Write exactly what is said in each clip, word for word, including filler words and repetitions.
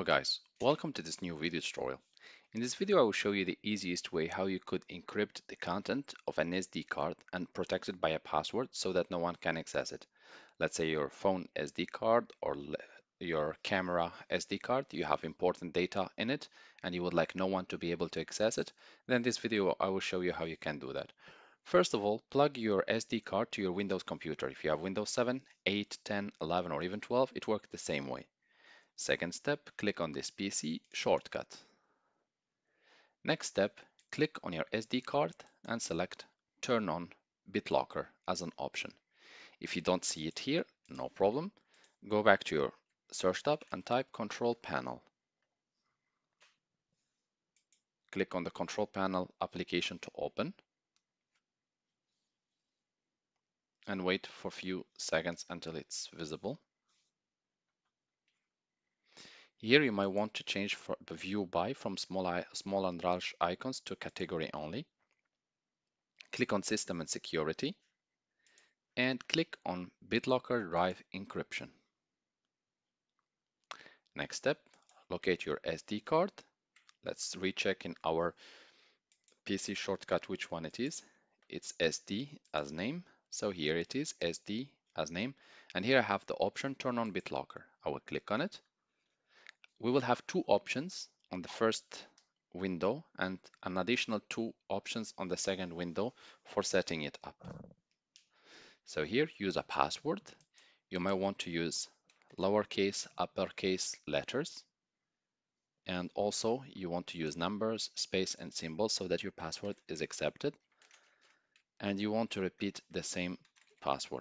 Guys, welcome to this new video tutorial. In this video I will show you the easiest way how you could encrypt the content of an S D card and protect it by a password so that no one can access it. Let's say your phone S D card or your camera S D card, you have important data in it and you would like no one to be able to access it. Then this video I will show you how you can do that. First of all, plug your S D card to your Windows computer. If you have Windows seven, eight, ten, eleven or even twelve, it works the same way. Second step, click on this P C shortcut. Next step, click on your S D card and select Turn on BitLocker as an option. If you don't see it here, no problem. Go back to your search tab and type Control Panel. Click on the Control Panel application to open and wait for a few seconds until it's visible. Here you might want to change the view by from small, small and large icons to category only. Click on System and Security and click on BitLocker Drive Encryption. Next step, locate your S D card. Let's recheck in our P C shortcut which one it is. It's S D as name. So here it is, S D as name. And here I have the option Turn on BitLocker. I will click on it. We will have two options on the first window and an additional two options on the second window for setting it up. So here, use a password. You might want to use lowercase, uppercase letters. And also you want to use numbers, space, and symbols so that your password is accepted. And you want to repeat the same password.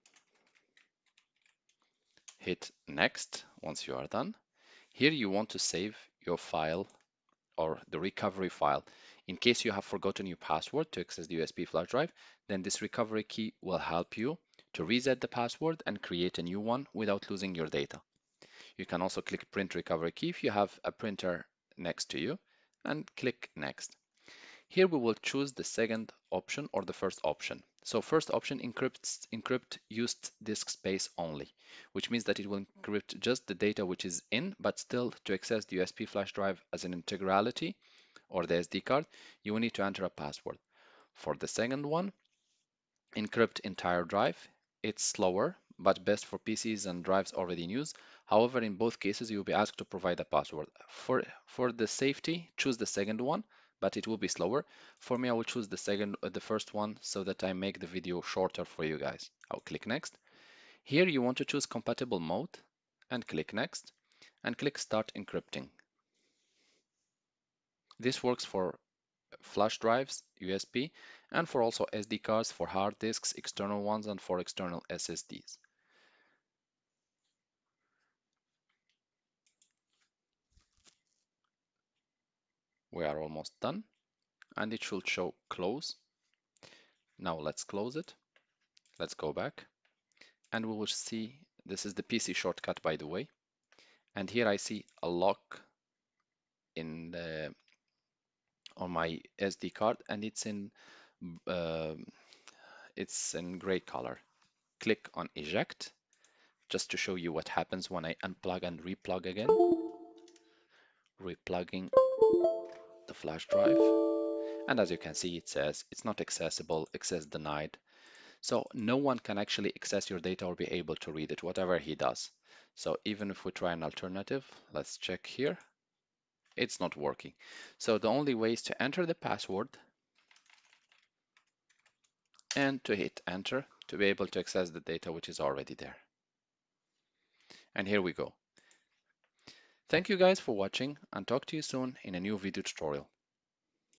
Hit next once you are done. Here you want to save your file or the recovery file. In case you have forgotten your password to access the U S B flash drive, then this recovery key will help you to reset the password and create a new one without losing your data. You can also click print recovery key if you have a printer next to you and click next. Here we will choose the second option or the first option. So first option encrypts encrypt used disk space only, which means that it will encrypt just the data which is in, but still to access the U S B flash drive as an integrality or the S D card, you will need to enter a password. For the second one, encrypt entire drive. It's slower, but best for P Cs and drives already in use. However, in both cases, you will be asked to provide a password. For, for the safety, choose the second one, but it will be slower. For me, I will choose the second, uh, the first one so that I make the video shorter for you guys. I'll click next. Here you want to choose compatible mode and click next and click start encrypting. This works for flash drives, U S B, and for also S D cards, for hard disks, external ones, and for external S S Ds. We are almost done, and it should show close. Now let's close it. Let's go back, and we will see this is the P C shortcut, by the way. And here I see a lock in the on my S D card, and it's in uh, it's in gray color. Click on eject just to show you what happens when I unplug and replug again. Replugging the flash drive, and as you can see, it says it's not accessible, access denied. So no one can actually access your data or be able to read it, whatever he does. So even if we try an alternative, let's check here, it's not working. So the only way is to enter the password and to hit enter to be able to access the data which is already there. And here we go. Thank you guys for watching, and talk to you soon in a new video tutorial.